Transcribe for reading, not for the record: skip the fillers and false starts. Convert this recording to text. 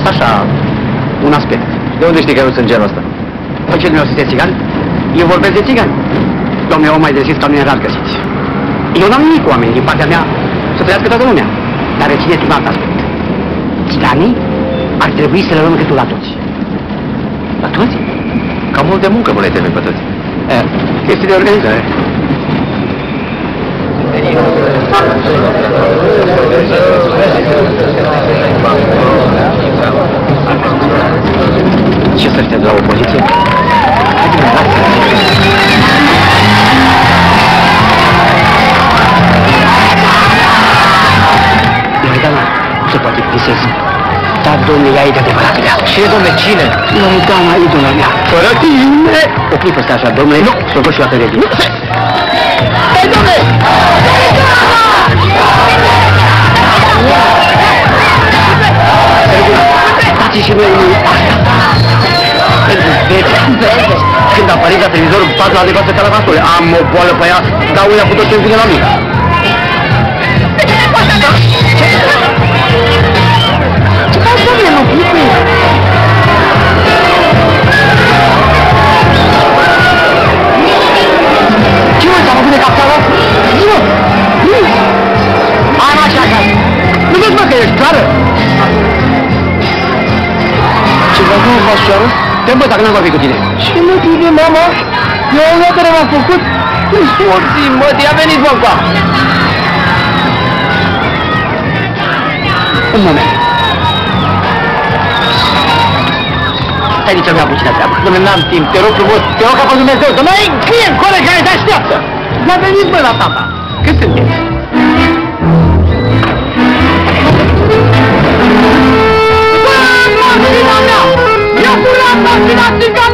Asta așa, un aspect. De unde știi că eu sunt genul ăsta? Păi ce dumneavoastră sunteți țigani? Eu vorbesc de țigani. Domnule, om mai de zis că nu e rar găsiți. Eu n-am nimic cu oameni, din partea mea, să trăiască toată lumea. Dar rețineți un alt aspect. Țiganii ar trebui să le luăm câtul la toți. La toți? Cam mult de muncă mă le teme pe toți. Chestii de organizare. Ce să știți la opoziție? Loredana, nu se poate pisezi. Dar, domne, ea e de adevărat grea. Ce, domne, cine? Loredana, idola mea. Fără tine! O clipă stai așa, domnule. Nu, să văd și eu atât de bine. Hai, domne! Dați și noi unul asta. Vezi, când apariți la televizor, patru la de față calabastule. Am o boală pe ea, dau uia cu tot ce-mi vine la mine. Ce faci, domnule, mă flicuie? Ce mă, ți-am făcut de captală? Zi-mă! Hai, mă, așa acasă! Nu vezi, mă, că ești clară? Ce vreau să mă faci, soară? Te bă, dacă n-am vorbit cu tine. Ce mă tine, mama? Eu am luat care m-am făcut? Păi, sorții, mă, te-a venit, mă, încoa! Un moment. Stai nici mi-a puțină treabă. Dom'le, n-am timp, te rog frumos, te rog ca pe Dumnezeu. Dom'le, ai client, coleg care te așteaptă. L-a venit, bă, la tata. Cât sunteți? Bă, mașina mea! Mi-a furat mașina țiganului!